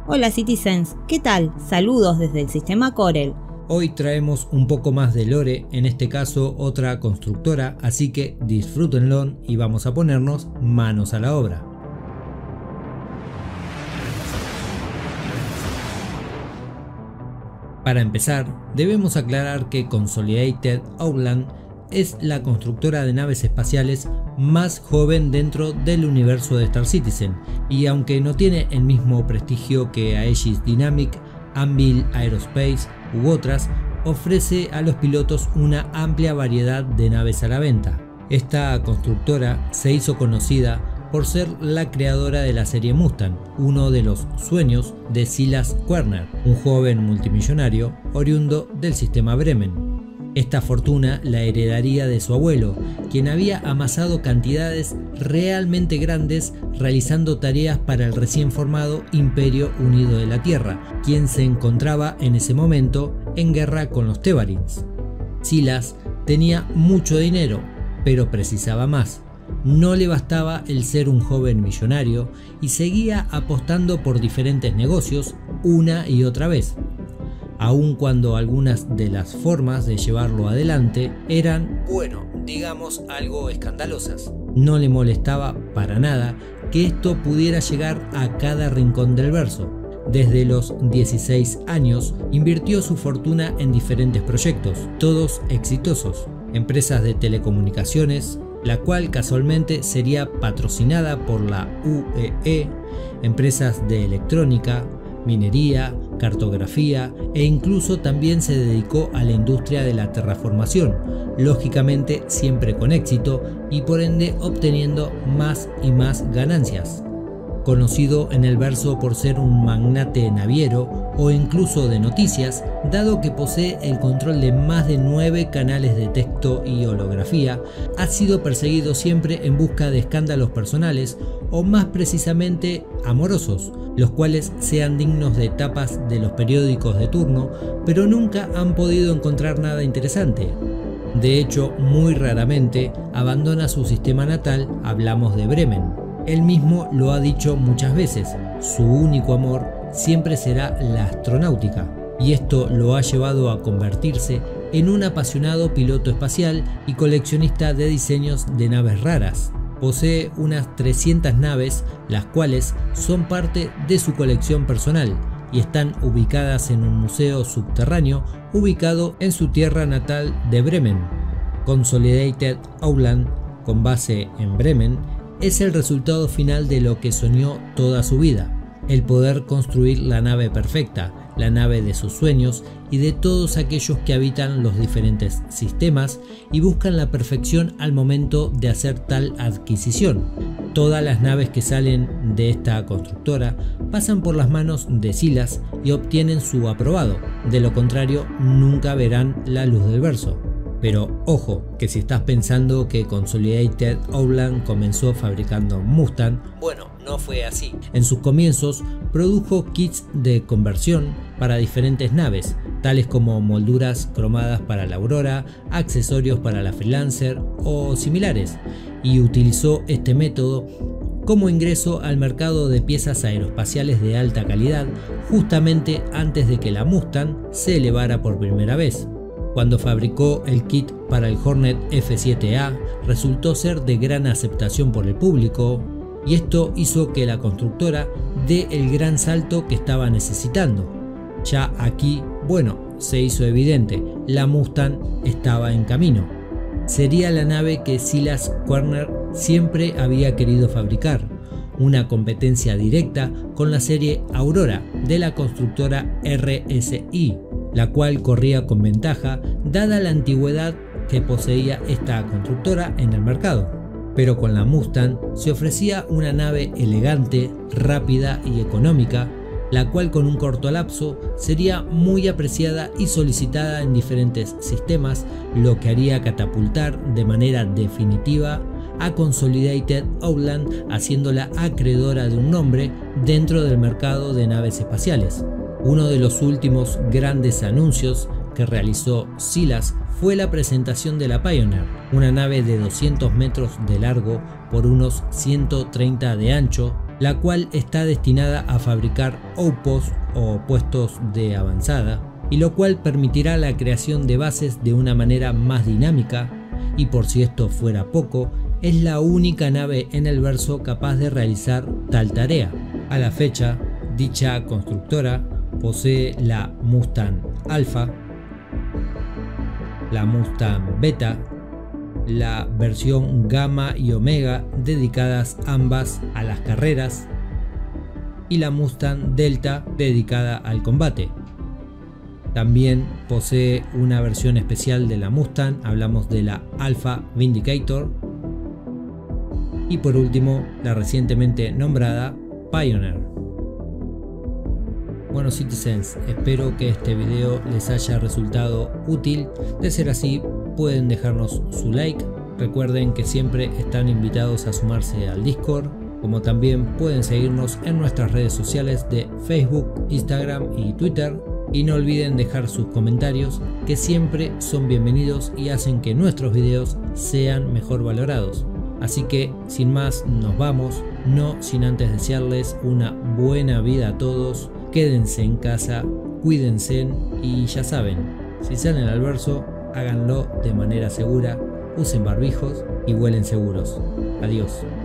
Hola Citizens, ¿qué tal? Saludos desde el sistema Corel. Hoy traemos un poco más de lore, en este caso otra constructora, así que disfrútenlo y vamos a ponernos manos a la obra. Para empezar, debemos aclarar que Consolidated Outland es la constructora de naves espaciales más joven dentro del universo de Star Citizen, y aunque no tiene el mismo prestigio que Aegis Dynamic, Anvil Aerospace u otras, ofrece a los pilotos una amplia variedad de naves a la venta. Esta constructora se hizo conocida por ser la creadora de la serie Mustang, uno de los sueños de Silas Werner, un joven multimillonario oriundo del sistema Bremen. Esta fortuna la heredaría de su abuelo, quien había amasado cantidades realmente grandes realizando tareas para el recién formado Imperio Unido de la Tierra, quien se encontraba en ese momento en guerra con los Tevarins. Silas tenía mucho dinero, pero precisaba más. No le bastaba el ser un joven millonario y seguía apostando por diferentes negocios una y otra vez, aun cuando algunas de las formas de llevarlo adelante eran, digamos algo escandalosas. No le molestaba para nada que esto pudiera llegar a cada rincón del verso. Desde los 16 años invirtió su fortuna en diferentes proyectos, todos exitosos. Empresas de telecomunicaciones, la cual casualmente sería patrocinada por la UEE, empresas de electrónica, minería, cartografía e incluso también se dedicó a la industria de la terraformación, lógicamente siempre con éxito y por ende obteniendo más y más ganancias. Conocido en el verso por ser un magnate naviero o incluso de noticias, dado que posee el control de más de 9 canales de texto y holografía, ha sido perseguido siempre en busca de escándalos personales o más precisamente amorosos, los cuales sean dignos de tapas de los periódicos de turno, pero nunca han podido encontrar nada interesante. De hecho, muy raramente abandona su sistema natal, hablamos de Bremen. Él mismo lo ha dicho muchas veces, su único amor siempre será la astronáutica, y esto lo ha llevado a convertirse en un apasionado piloto espacial y coleccionista de diseños de naves raras. Posee unas 300 naves, las cuales son parte de su colección personal y están ubicadas en un museo subterráneo ubicado en su tierra natal de Bremen. Consolidated Outland, con base en Bremen, es el resultado final de lo que soñó toda su vida, el poder construir la nave perfecta, la nave de sus sueños y de todos aquellos que habitan los diferentes sistemas y buscan la perfección al momento de hacer tal adquisición. Todas las naves que salen de esta constructora pasan por las manos de Silas y obtienen su aprobado, de lo contrario nunca verán la luz del verso. Pero ojo, que si estás pensando que Consolidated Outland comenzó fabricando Mustang, no fue así. En sus comienzos produjo kits de conversión para diferentes naves, tales como molduras cromadas para la Aurora, accesorios para la Freelancer o similares, y utilizó este método como ingreso al mercado de piezas aeroespaciales de alta calidad justamente antes de que la Mustang se elevara por primera vez. Cuando fabricó el kit para el Hornet F7A, resultó ser de gran aceptación por el público, y esto hizo que la constructora dé el gran salto que estaba necesitando. Ya aquí, se hizo evidente, la Mustang estaba en camino. Sería la nave que Silas Werner siempre había querido fabricar, una competencia directa con la serie Aurora de la constructora RSI, la cual corría con ventaja dada la antigüedad que poseía esta constructora en el mercado. Pero con la Mustang se ofrecía una nave elegante, rápida y económica, la cual con un corto lapso sería muy apreciada y solicitada en diferentes sistemas, lo que haría catapultar de manera definitiva a Consolidated Outland, haciéndola acreedora de un nombre dentro del mercado de naves espaciales. Uno de los últimos grandes anuncios que realizó Silas fue la presentación de la Pioneer, una nave de 200 metros de largo por unos 130 de ancho, la cual está destinada a fabricar outposts o puestos de avanzada, y lo cual permitirá la creación de bases de una manera más dinámica, y por si esto fuera poco, es la única nave en el verso capaz de realizar tal tarea. A la fecha, dicha constructora posee la Mustang Alpha, la Mustang Beta, la versión Gamma y Omega, dedicadas ambas a las carreras, y la Mustang Delta, dedicada al combate. También posee una versión especial de la Mustang, hablamos de la Alpha Vindicator, y por último la recientemente nombrada Pioneer. Bueno, Citizens, espero que este video les haya resultado útil. De ser así, pueden dejarnos su like. Recuerden que siempre están invitados a sumarse al Discord, como también pueden seguirnos en nuestras redes sociales de Facebook, Instagram y Twitter. Y no olviden dejar sus comentarios, que siempre son bienvenidos y hacen que nuestros videos sean mejor valorados. Así que sin más, nos vamos, no sin antes desearles una buena vida a todos. Quédense en casa, cuídense y ya saben, si salen al verso, háganlo de manera segura, usen barbijos y vuelen seguros. Adiós.